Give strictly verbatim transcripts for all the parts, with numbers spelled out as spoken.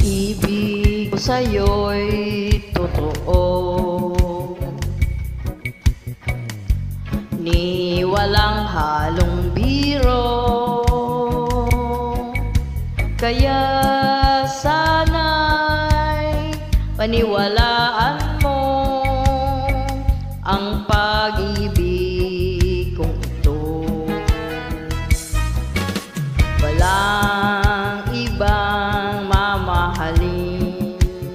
Pag-ibig ko sayo'y totoo, ni walang halong biro. Kaya sana'y paniwalaan mo ang pag-ibig kong ito. Walang ibang mamahalin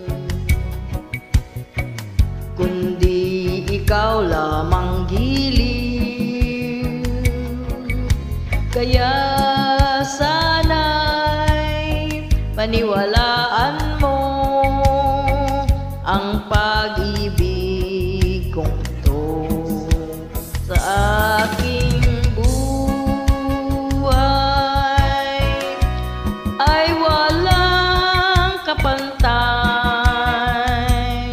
kundi ikaw lamang giliw. Kaya sana'y paniwalaan mo ang pag-ibig kong ito sa aking buhay ay walang kapantay.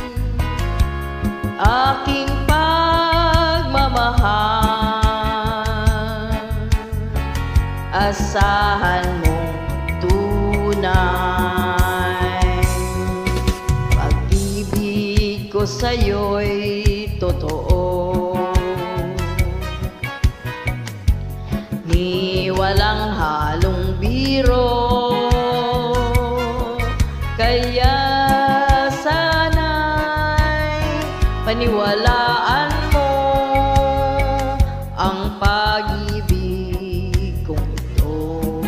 Aking pagmamahal, asahan mong tunay. Pag-ibig ko sayo'y totoo, ni walang halong biro. Kaya sana'y paniwalaan mo ang pag-ibig kong ito.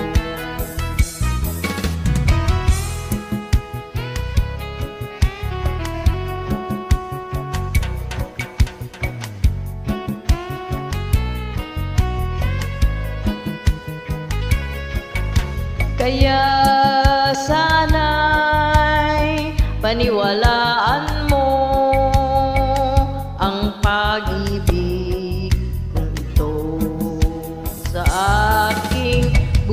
Kaya sana'y paniwalaan mo ang pag-ibig kong ito sa aking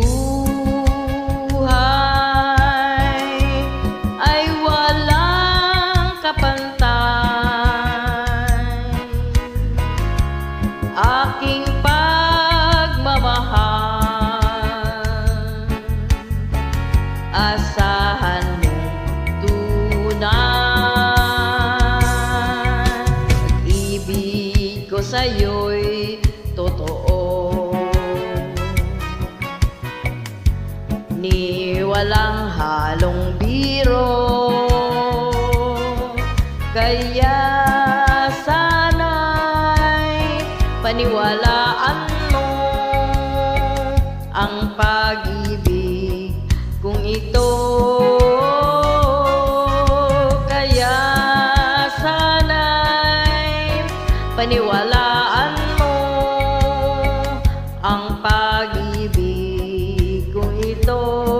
buhay ay walang kapantay. Aking pagmamahal, asahan mong tunay. Pag-ibig ko sayo'y totoo, ni walang halong biro. Kaya sana'y paniwalaan mo ang pag-ibig kung ito. Kaya sana'y paniwalaan mo ang pag-ibig kung ito.